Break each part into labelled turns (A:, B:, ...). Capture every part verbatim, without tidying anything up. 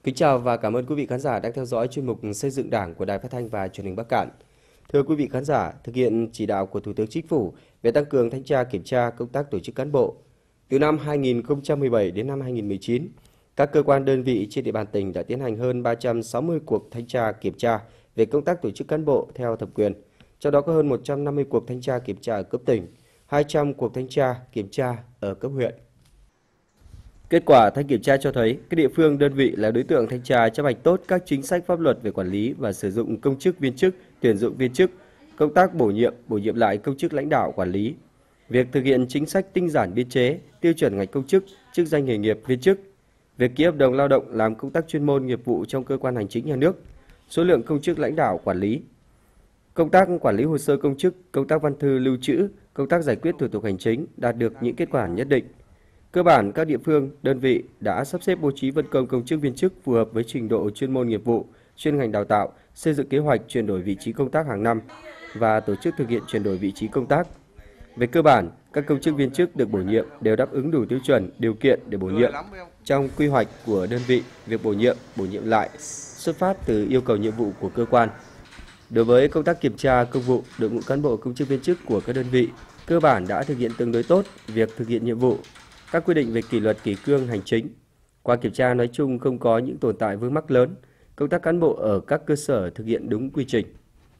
A: Kính chào và cảm ơn quý vị khán giả đang theo dõi chuyên mục Xây dựng Đảng của Đài Phát thanh và Truyền hình Bắc Kạn. Thưa quý vị khán giả, thực hiện chỉ đạo của Thủ tướng Chính phủ về tăng cường thanh tra kiểm tra công tác tổ chức cán bộ, từ năm hai nghìn không trăm mười bảy đến năm hai nghìn không trăm mười chín, các cơ quan đơn vị trên địa bàn tỉnh đã tiến hành hơn ba trăm sáu mươi cuộc thanh tra kiểm tra về công tác tổ chức cán bộ theo thẩm quyền. Trong đó có hơn một trăm năm mươi cuộc thanh tra kiểm tra ở cấp tỉnh, hai trăm cuộc thanh tra kiểm tra ở cấp huyện. Kết quả thanh kiểm tra cho thấy các địa phương đơn vị là đối tượng thanh tra chấp hành tốt các chính sách pháp luật về quản lý và sử dụng công chức viên chức, tuyển dụng viên chức, công tác bổ nhiệm, bổ nhiệm lại công chức lãnh đạo quản lý. Việc thực hiện chính sách tinh giản biên chế, tiêu chuẩn ngạch công chức, chức danh nghề nghiệp viên chức, việc ký hợp đồng lao động làm công tác chuyên môn nghiệp vụ trong cơ quan hành chính nhà nước, số lượng công chức lãnh đạo quản lý, công tác quản lý hồ sơ công chức, công tác văn thư lưu trữ, công tác giải quyết thủ tục hành chính đạt được những kết quả nhất định. Cơ bản, các địa phương, đơn vị đã sắp xếp bố trí phân công công chức viên chức phù hợp với trình độ chuyên môn nghiệp vụ, chuyên ngành đào tạo, xây dựng kế hoạch chuyển đổi vị trí công tác hàng năm và tổ chức thực hiện chuyển đổi vị trí công tác. Về cơ bản, các công chức viên chức được bổ nhiệm đều đáp ứng đủ tiêu chuẩn, điều kiện để bổ nhiệm. Trong quy hoạch của đơn vị, việc bổ nhiệm, bổ nhiệm lại xuất phát từ yêu cầu nhiệm vụ của cơ quan. Đối với công tác kiểm tra công vụ, đội ngũ cán bộ công chức viên chức của các đơn vị cơ bản đã thực hiện tương đối tốt việc thực hiện nhiệm vụ, các quy định về kỷ luật kỷ cương hành chính. Qua kiểm tra nói chung không có những tồn tại vướng mắc lớn, công tác cán bộ ở các cơ sở thực hiện đúng quy trình.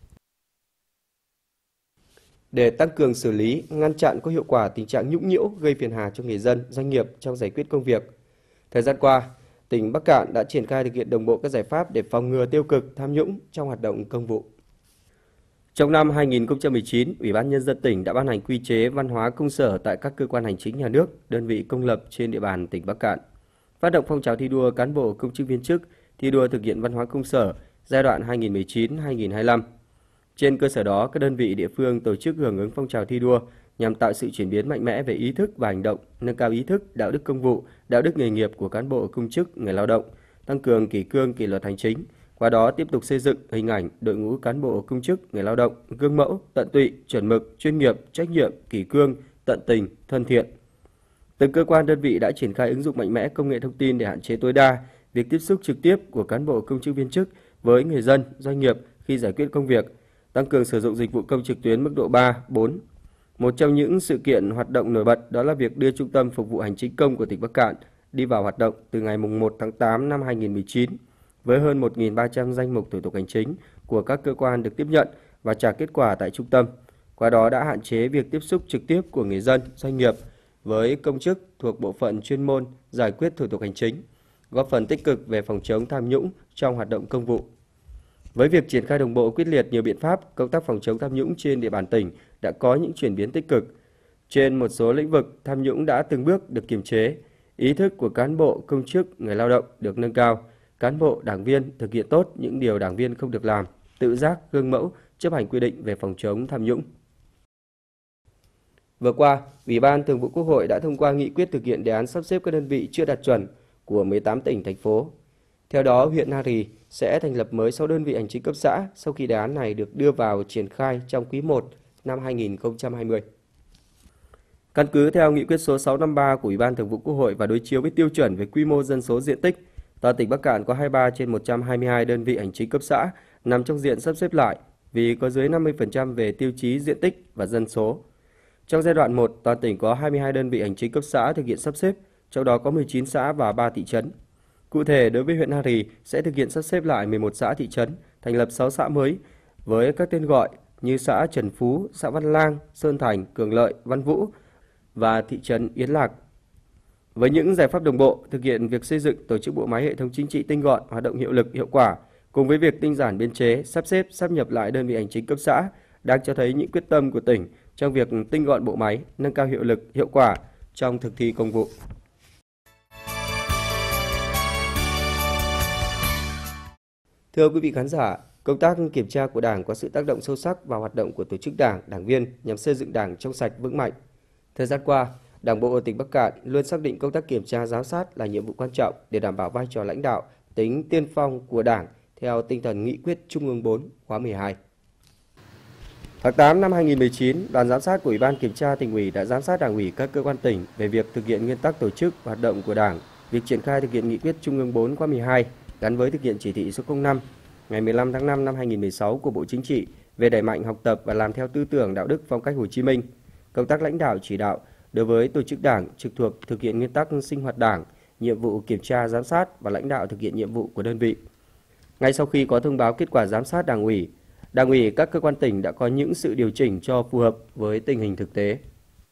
A: Để tăng cường xử lý, ngăn chặn có hiệu quả tình trạng nhũng nhiễu gây phiền hà cho người dân, doanh nghiệp trong giải quyết công việc, thời gian qua, tỉnh Bắc Kạn đã triển khai thực hiện đồng bộ các giải pháp để phòng ngừa tiêu cực, tham nhũng trong hoạt động công vụ. Trong năm hai nghìn không trăm mười chín, Ủy ban Nhân dân tỉnh đã ban hành quy chế văn hóa công sở tại các cơ quan hành chính nhà nước, đơn vị công lập trên địa bàn tỉnh Bắc Kạn, phát động phong trào thi đua cán bộ công chức viên chức, thi đua thực hiện văn hóa công sở giai đoạn hai nghìn không trăm mười chín đến hai nghìn không trăm hai mươi lăm. Trên cơ sở đó, các đơn vị địa phương tổ chức hưởng ứng phong trào thi đua nhằm tạo sự chuyển biến mạnh mẽ về ý thức và hành động, nâng cao ý thức, đạo đức công vụ, đạo đức nghề nghiệp của cán bộ công chức, người lao động, tăng cường kỷ cương kỷ luật hành chính. Qua đó tiếp tục xây dựng hình ảnh đội ngũ cán bộ công chức, người lao động gương mẫu, tận tụy, chuẩn mực, chuyên nghiệp, trách nhiệm, kỷ cương, tận tình, thân thiện. Từng cơ quan đơn vị đã triển khai ứng dụng mạnh mẽ công nghệ thông tin để hạn chế tối đa việc tiếp xúc trực tiếp của cán bộ công chức viên chức với người dân, doanh nghiệp khi giải quyết công việc, tăng cường sử dụng dịch vụ công trực tuyến mức độ ba, bốn. Một trong những sự kiện hoạt động nổi bật đó là việc đưa Trung tâm Phục vụ Hành chính công của tỉnh Bắc Kạn đi vào hoạt động từ ngày mùng một tháng tám năm hai nghìn không trăm mười chín, với hơn một nghìn ba trăm danh mục thủ tục hành chính của các cơ quan được tiếp nhận và trả kết quả tại trung tâm. Qua đó đã hạn chế việc tiếp xúc trực tiếp của người dân, doanh nghiệp với công chức thuộc bộ phận chuyên môn giải quyết thủ tục hành chính, góp phần tích cực về phòng chống tham nhũng trong hoạt động công vụ. Với việc triển khai đồng bộ quyết liệt nhiều biện pháp, công tác phòng chống tham nhũng trên địa bàn tỉnh đã có những chuyển biến tích cực. Trên một số lĩnh vực, tham nhũng đã từng bước được kiềm chế, ý thức của cán bộ, công chức, người lao động được nâng cao, cán bộ, đảng viên thực hiện tốt những điều đảng viên không được làm, tự giác, gương mẫu, chấp hành quy định về phòng chống tham nhũng. Vừa qua, Ủy ban Thường vụ Quốc hội đã thông qua nghị quyết thực hiện đề án sắp xếp các đơn vị chưa đạt chuẩn của mười tám tỉnh, thành phố. Theo đó, huyện Na Rì sẽ thành lập mới sáu đơn vị hành chính cấp xã sau khi đề án này được đưa vào triển khai trong quý một năm hai nghìn không trăm hai mươi. Căn cứ theo nghị quyết số sáu trăm năm mươi ba của Ủy ban Thường vụ Quốc hội và đối chiếu với tiêu chuẩn về quy mô dân số diện tích, toàn tỉnh Bắc Kạn có hai mươi ba trên một trăm hai mươi hai đơn vị hành chính cấp xã nằm trong diện sắp xếp lại vì có dưới năm mươi phần trăm về tiêu chí diện tích và dân số. Trong giai đoạn một, toàn tỉnh có hai mươi hai đơn vị hành chính cấp xã thực hiện sắp xếp, trong đó có mười chín xã và ba thị trấn. Cụ thể, đối với huyện Na Rì sẽ thực hiện sắp xếp lại mười một xã thị trấn, thành lập sáu xã mới với các tên gọi như xã Trần Phú, xã Văn Lang, Sơn Thành, Cường Lợi, Văn Vũ và thị trấn Yến Lạc. Với những giải pháp đồng bộ, thực hiện việc xây dựng tổ chức bộ máy hệ thống chính trị tinh gọn, hoạt động hiệu lực, hiệu quả, cùng với việc tinh giản biên chế, sắp xếp, sáp nhập lại đơn vị hành chính cấp xã, đang cho thấy những quyết tâm của tỉnh trong việc tinh gọn bộ máy, nâng cao hiệu lực, hiệu quả trong thực thi công vụ. Thưa quý vị khán giả, công tác kiểm tra của Đảng có sự tác động sâu sắc vào hoạt động của tổ chức Đảng, đảng viên nhằm xây dựng Đảng trong sạch vững mạnh. Thời gian qua, Đảng bộ ở tỉnh Bắc Kạn luôn xác định công tác kiểm tra giám sát là nhiệm vụ quan trọng để đảm bảo vai trò lãnh đạo, tính tiên phong của Đảng theo tinh thần nghị quyết Trung ương bốn khóa mười hai. Tháng tám năm hai nghìn không trăm mười chín, đoàn giám sát của Ủy ban Kiểm tra Tỉnh ủy đã giám sát Đảng ủy các cơ quan tỉnh về việc thực hiện nguyên tắc tổ chức hoạt động của Đảng, việc triển khai thực hiện nghị quyết Trung ương bốn khóa mười hai gắn với thực hiện chỉ thị số không năm ngày mười lăm tháng năm năm hai nghìn không trăm mười sáu của Bộ Chính trị về đẩy mạnh học tập và làm theo tư tưởng đạo đức phong cách Hồ Chí Minh, công tác lãnh đạo chỉ đạo đối với tổ chức Đảng trực thuộc thực hiện nguyên tắc sinh hoạt Đảng, nhiệm vụ kiểm tra giám sát và lãnh đạo thực hiện nhiệm vụ của đơn vị. Ngay sau khi có thông báo kết quả giám sát Đảng ủy, Đảng ủy các cơ quan tỉnh đã có những sự điều chỉnh cho phù hợp với tình hình thực tế.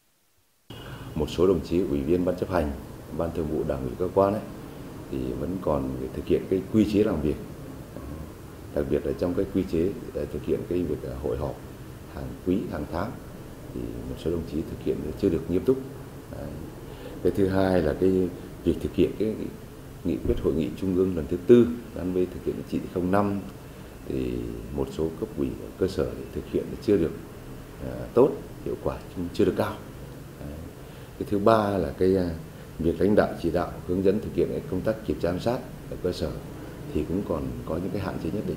B: Một số đồng chí ủy viên ban chấp hành, ban thường vụ Đảng ủy cơ quan ấy, thì vẫn còn thực hiện cái quy chế làm việc, đặc biệt là trong cái quy chế thực hiện cái việc hội họp hàng quý, hàng tháng thì một số đồng chí thực hiện chưa được nghiêm túc. Đấy. Cái thứ hai là cái việc thực hiện cái nghị quyết hội nghị trung ương lần thứ tư gắn với thực hiện chỉ thị không năm thì một số cấp ủy cơ sở thực hiện chưa được uh, tốt, hiệu quả chưa được cao. Đấy. Cái thứ ba là cái uh, việc lãnh đạo chỉ đạo hướng dẫn thực hiện công tác kiểm tra giám sát ở cơ sở thì cũng còn có những cái hạn chế nhất định.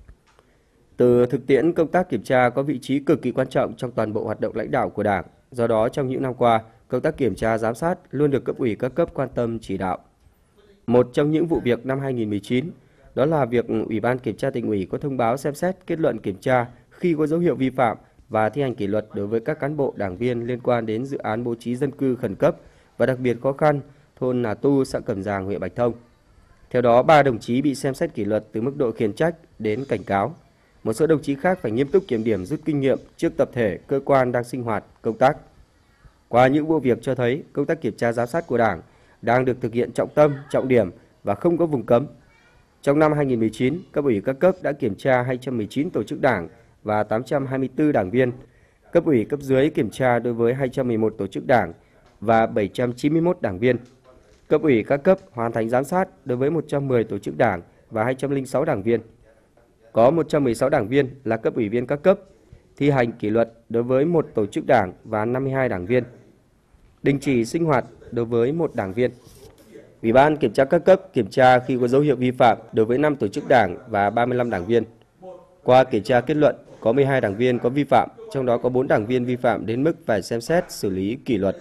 A: Từ thực tiễn, công tác kiểm tra có vị trí cực kỳ quan trọng trong toàn bộ hoạt động lãnh đạo của Đảng. Do đó, trong những năm qua, công tác kiểm tra giám sát luôn được cấp ủy các cấp quan tâm chỉ đạo. Một trong những vụ việc năm hai nghìn không trăm mười chín, đó là việc Ủy ban Kiểm tra Tỉnh ủy có thông báo xem xét kết luận kiểm tra khi có dấu hiệu vi phạm và thi hành kỷ luật đối với các cán bộ đảng viên liên quan đến dự án bố trí dân cư khẩn cấp và đặc biệt khó khăn thôn Nà Tu, xã Cẩm Giàng, huyện Bạch Thông. Theo đó, ba đồng chí bị xem xét kỷ luật từ mức độ khiển trách đến cảnh cáo. Một số đồng chí khác phải nghiêm túc kiểm điểm rút kinh nghiệm trước tập thể, cơ quan đang sinh hoạt, công tác. Qua những vụ việc cho thấy, công tác kiểm tra giám sát của Đảng đang được thực hiện trọng tâm, trọng điểm và không có vùng cấm. Trong năm hai nghìn không trăm mười chín, cấp ủy các cấp đã kiểm tra hai trăm mười chín tổ chức Đảng và tám trăm hai mươi tư đảng viên. Cấp ủy cấp dưới kiểm tra đối với hai trăm mười một tổ chức Đảng và bảy trăm chín mươi mốt đảng viên. Cấp ủy các cấp hoàn thành giám sát đối với một trăm mười tổ chức Đảng và hai trăm lẻ sáu đảng viên. Có một trăm mười sáu đảng viên là cấp ủy viên các cấp, thi hành kỷ luật đối với một tổ chức Đảng và năm mươi hai đảng viên. Đình chỉ sinh hoạt đối với một đảng viên. Ủy ban kiểm tra các cấp kiểm tra khi có dấu hiệu vi phạm đối với năm tổ chức Đảng và ba mươi lăm đảng viên. Qua kiểm tra kết luận, có mười hai đảng viên có vi phạm, trong đó có bốn đảng viên vi phạm đến mức phải xem xét xử lý kỷ luật.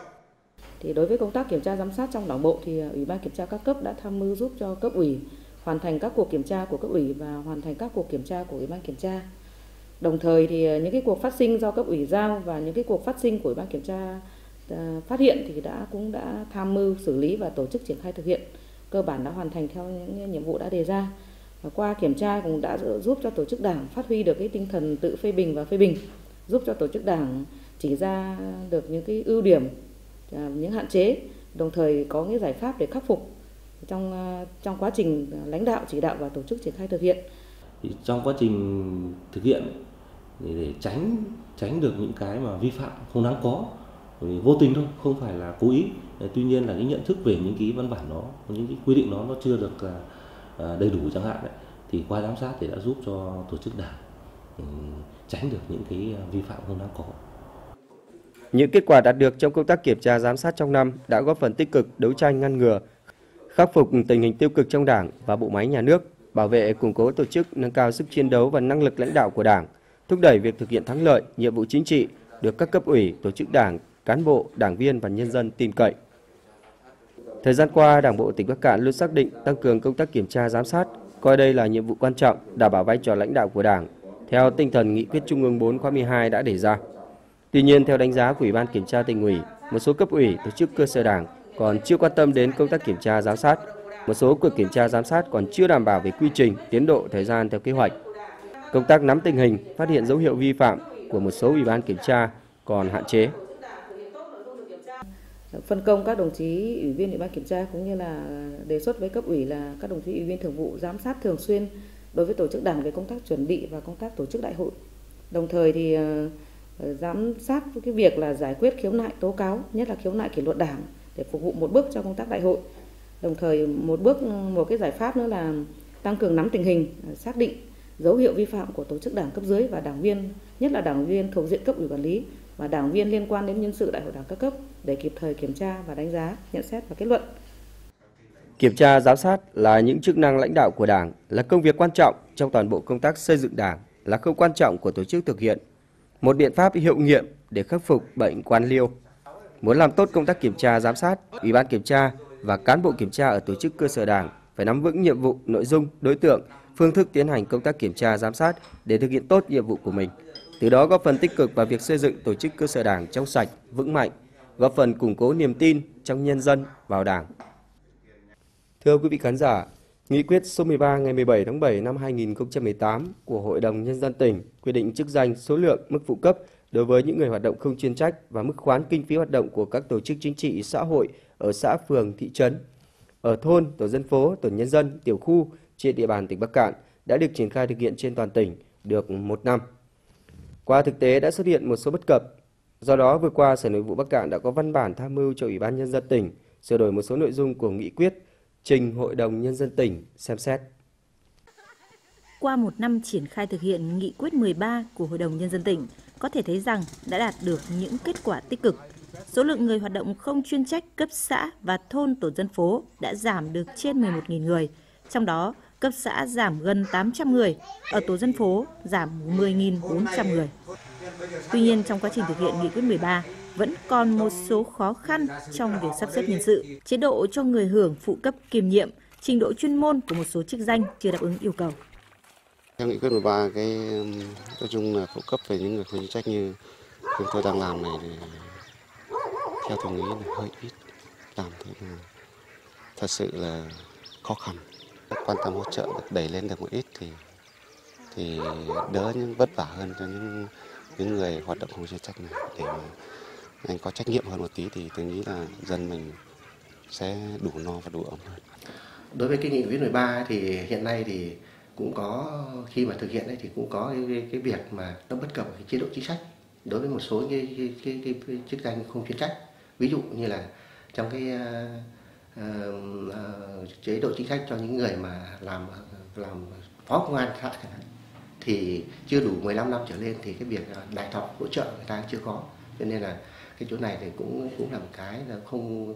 C: Thì đối với công tác kiểm tra giám sát trong Đảng bộ thì Ủy ban kiểm tra các cấp đã tham mưu giúp cho cấp ủy hoàn thành các cuộc kiểm tra của cấp ủy và hoàn thành các cuộc kiểm tra của Ủy ban kiểm tra. Đồng thời thì những cái cuộc phát sinh do cấp ủy giao và những cái cuộc phát sinh của Ủy ban kiểm tra phát hiện thì đã cũng đã tham mưu xử lý và tổ chức triển khai thực hiện, cơ bản đã hoàn thành theo những nhiệm vụ đã đề ra. Và qua kiểm tra cũng đã giúp cho tổ chức Đảng phát huy được cái tinh thần tự phê bình và phê bình, giúp cho tổ chức Đảng chỉ ra được những cái ưu điểm, những hạn chế, đồng thời có những giải pháp để khắc phục trong trong quá trình lãnh đạo chỉ đạo và tổ chức triển khai thực hiện.
D: Thì trong quá trình thực hiện để, để tránh tránh được những cái mà vi phạm không đáng có, vô tình thôi, không phải là cố ý. Tuy nhiên là cái nhận thức về những cái văn bản đó, những cái quy định đó nó chưa được đầy đủ chẳng hạn đấy, thì qua giám sát thì đã giúp cho tổ chức Đảng tránh được những cái vi phạm không đáng có.
A: Những kết quả đạt được trong công tác kiểm tra giám sát trong năm đã góp phần tích cực đấu tranh ngăn ngừa, khắc phục tình hình tiêu cực trong Đảng và bộ máy nhà nước, bảo vệ củng cố tổ chức, nâng cao sức chiến đấu và năng lực lãnh đạo của Đảng, thúc đẩy việc thực hiện thắng lợi nhiệm vụ chính trị được các cấp ủy, tổ chức Đảng, cán bộ, đảng viên và nhân dân tin cậy. Thời gian qua, Đảng bộ tỉnh Bắc Kạn luôn xác định tăng cường công tác kiểm tra giám sát, coi đây là nhiệm vụ quan trọng, đảm bảo vai trò lãnh đạo của Đảng, theo tinh thần nghị quyết Trung ương bốn khóa mười hai đã đề ra. Tuy nhiên, theo đánh giá của Ủy ban Kiểm tra Tỉnh ủy, một số cấp ủy, tổ chức cơ sở Đảng còn chưa quan tâm đến công tác kiểm tra giám sát. Một số cuộc kiểm tra giám sát còn chưa đảm bảo về quy trình, tiến độ, thời gian theo kế hoạch. Công tác nắm tình hình, phát hiện dấu hiệu vi phạm của một số ủy ban kiểm tra còn hạn chế.
C: Phân công các đồng chí ủy viên Ủy ban kiểm tra cũng như là đề xuất với cấp ủy là các đồng chí ủy viên thường vụ giám sát thường xuyên đối với tổ chức Đảng về công tác chuẩn bị và công tác tổ chức đại hội. Đồng thời thì giám sát cái việc là giải quyết khiếu nại tố cáo, nhất là khiếu nại kỷ luật Đảng để phục vụ một bước cho công tác đại hội. Đồng thời một bước một cái giải pháp nữa là tăng cường nắm tình hình, xác định dấu hiệu vi phạm của tổ chức Đảng cấp dưới và đảng viên, nhất là đảng viên thuộc diện cấp ủy quản lý và đảng viên liên quan đến nhân sự đại hội Đảng các cấp để kịp thời kiểm tra và đánh giá, nhận xét và kết luận.
A: Kiểm tra giám sát là những chức năng lãnh đạo của Đảng, là công việc quan trọng trong toàn bộ công tác xây dựng Đảng, là khâu quan trọng của tổ chức thực hiện, một biện pháp hiệu nghiệm để khắc phục bệnh quan liêu. Muốn làm tốt công tác kiểm tra giám sát, Ủy ban kiểm tra và cán bộ kiểm tra ở tổ chức cơ sở Đảng phải nắm vững nhiệm vụ, nội dung, đối tượng, phương thức tiến hành công tác kiểm tra, giám sát để thực hiện tốt nhiệm vụ của mình. Từ đó góp phần tích cực vào việc xây dựng tổ chức cơ sở Đảng trong sạch, vững mạnh, góp phần củng cố niềm tin trong nhân dân vào Đảng. Thưa quý vị khán giả, Nghị quyết số mười ba ngày mười bảy tháng bảy năm hai nghìn không trăm mười tám của Hội đồng Nhân dân tỉnh quy định chức danh, số lượng, mức phụ cấp đối với những người hoạt động không chuyên trách và mức khoán kinh phí hoạt động của các tổ chức chính trị xã hội ở xã, phường, thị trấn, ở thôn, tổ dân phố, tổ nhân dân, tiểu khu trên địa bàn tỉnh Bắc Kạn đã được triển khai thực hiện trên toàn tỉnh được một năm. Qua thực tế đã xuất hiện một số bất cập. Do đó, vừa qua Sở Nội vụ Bắc Kạn đã có văn bản tham mưu cho Ủy ban Nhân dân tỉnh sửa đổi một số nội dung của nghị quyết, trình Hội đồng Nhân dân tỉnh xem xét.
E: Qua một năm triển khai thực hiện nghị quyết mười ba của Hội đồng Nhân dân tỉnh, có thể thấy rằng đã đạt được những kết quả tích cực. Số lượng người hoạt động không chuyên trách cấp xã và thôn tổ dân phố đã giảm được trên mười một nghìn người. Trong đó, cấp xã giảm gần tám trăm người, ở tổ dân phố giảm mười nghìn bốn trăm người. Tuy nhiên, trong quá trình thực hiện nghị quyết mười ba, vẫn còn một số khó khăn trong việc sắp xếp nhân sự, chế độ cho người hưởng phụ cấp kiêm nhiệm, trình độ chuyên môn của một số chức danh chưa đáp ứng yêu cầu.
F: Theo nghị quyết mười ba, cái nói chung là phụ cấp về những người không chuyên trách như chúng tôi đang làm này thì theo tôi nghĩ là hơi ít, làm thế mà thật sự là khó khăn. Quan tâm hỗ trợ được đẩy lên được một ít thì thì đỡ những vất vả hơn cho những những người hoạt động không chuyên trách này, để mà anh có trách nhiệm hơn một tí thì tôi nghĩ là dân mình sẽ đủ no và đủ ấm hơn.
G: Đối với cái nghị quyết mười ba thì hiện nay thì cũng có, khi mà thực hiện ấy thì cũng có cái, cái việc mà nó bất cập cái chế độ chính sách đối với một số cái, cái, cái, cái, cái chức danh không chuyên trách. Ví dụ như là trong cái uh, uh, chế độ chính sách cho những người mà làm làm phó công an xã thì chưa đủ mười lăm năm trở lên thì cái việc đại thọ hỗ trợ người ta chưa có, cho nên là cái chỗ này thì cũng cũng là một cái là không uh,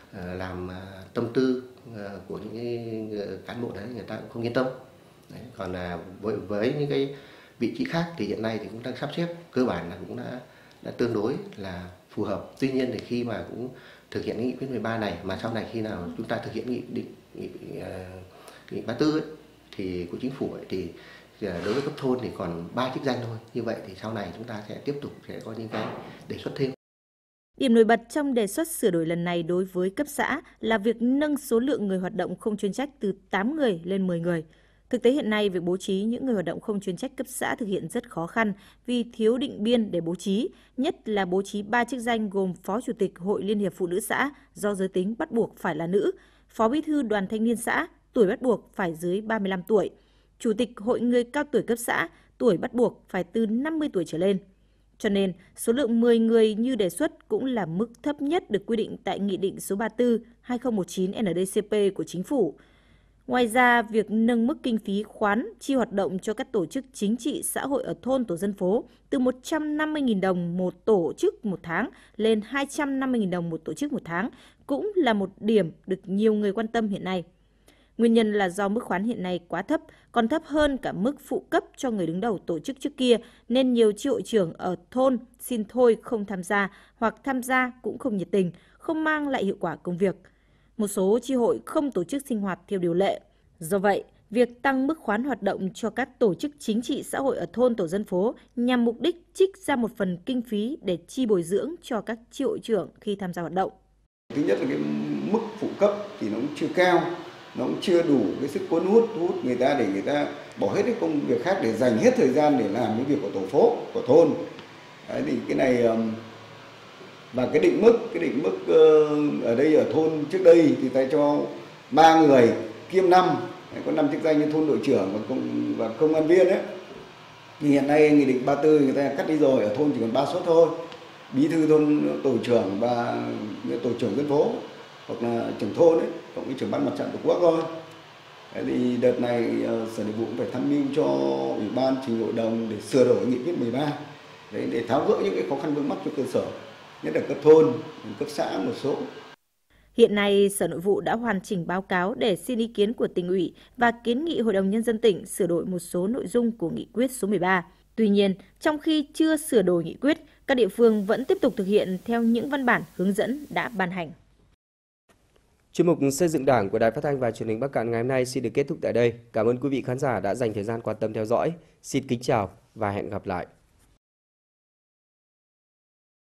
G: làm uh, tâm tư uh, của những cái cán bộ đấy, người ta cũng không yên tâm. Đấy, còn là với, với những cái vị trí khác thì hiện nay thì cũng đang sắp xếp cơ bản là cũng đã đã tương đối là phù hợp. Tuy nhiên thì khi mà cũng thực hiện nghị quyết mười ba này, mà sau này khi nào chúng ta thực hiện nghị định nghị, uh, nghị ba mươi tư ấy, thì của chính phủ ấy, thì đối với cấp thôn thì còn ba chức danh thôi. Như vậy thì sau này chúng ta sẽ tiếp tục sẽ có những cái đề xuất thêm.
E: Điểm nổi bật trong đề xuất sửa đổi lần này đối với cấp xã là việc nâng số lượng người hoạt động không chuyên trách từ tám người lên mười người. Thực tế hiện nay, việc bố trí những người hoạt động không chuyên trách cấp xã thực hiện rất khó khăn vì thiếu định biên để bố trí, nhất là bố trí ba chức danh gồm Phó Chủ tịch Hội Liên hiệp Phụ nữ xã do giới tính bắt buộc phải là nữ, Phó Bí thư Đoàn Thanh niên xã tuổi bắt buộc phải dưới ba mươi lăm tuổi, Chủ tịch Hội người cao tuổi cấp xã tuổi bắt buộc phải từ năm mươi tuổi trở lên. Cho nên, số lượng mười người như đề xuất cũng là mức thấp nhất được quy định tại Nghị định số ba mươi tư trên hai nghìn không trăm mười chín N D C P của Chính phủ. Ngoài ra, việc nâng mức kinh phí khoán chi hoạt động cho các tổ chức chính trị xã hội ở thôn tổ dân phố từ một trăm năm mươi nghìn đồng một tổ chức một tháng lên hai trăm năm mươi nghìn đồng một tổ chức một tháng cũng là một điểm được nhiều người quan tâm hiện nay. Nguyên nhân là do mức khoán hiện nay quá thấp, còn thấp hơn cả mức phụ cấp cho người đứng đầu tổ chức trước kia, nên nhiều chi hội trưởng ở thôn xin thôi không tham gia hoặc tham gia cũng không nhiệt tình, không mang lại hiệu quả công việc. Một số chi hội không tổ chức sinh hoạt theo điều lệ. Do vậy, việc tăng mức khoán hoạt động cho các tổ chức chính trị xã hội ở thôn tổ dân phố nhằm mục đích trích ra một phần kinh phí để chi bồi dưỡng cho các chi hội trưởng khi tham gia hoạt động.
H: Thứ nhất là cái mức phụ cấp thì nó cũng chưa cao, nó cũng chưa đủ cái sức cuốn hút, thu hút người ta để người ta bỏ hết cái công việc khác để dành hết thời gian để làm cái việc của tổ phố, của thôn. Đấy, thì cái này và cái định mức, cái định mức ở đây ở thôn trước đây thì ta cho ba người kiêm năm, có năm chức danh như thôn đội trưởng và công, và công an viên ấy. thì hiện nay nghị định ba mươi tư người ta cắt đi rồi, ở thôn chỉ còn ba suất thôi, bí thư thôn, tổ trưởng và tổ trưởng dân phố hoặc là trưởng thôn ấy, cộng với trưởng ban mặt trận tổ quốc thôi. Thế thì đợt này Sở Nội vụ cũng phải tham mưu cho Ủy ban trình hội đồng để sửa đổi nghị quyết mười ba đấy, để tháo gỡ những cái khó khăn vướng mắc cho cơ sở, nhất là cấp thôn, cấp xã một số.
E: Hiện nay, Sở Nội vụ đã hoàn chỉnh báo cáo để xin ý kiến của Tỉnh ủy và kiến nghị Hội đồng Nhân dân tỉnh sửa đổi một số nội dung của nghị quyết số mười ba. Tuy nhiên, trong khi chưa sửa đổi nghị quyết, các địa phương vẫn tiếp tục thực hiện theo những văn bản hướng dẫn đã ban hành.
A: Chuyên mục Xây dựng Đảng của Đài Phát thanh và Truyền hình Bắc Kạn ngày hôm nay xin được kết thúc tại đây. Cảm ơn quý vị khán giả đã dành thời gian quan tâm theo dõi. Xin kính chào và hẹn gặp lại.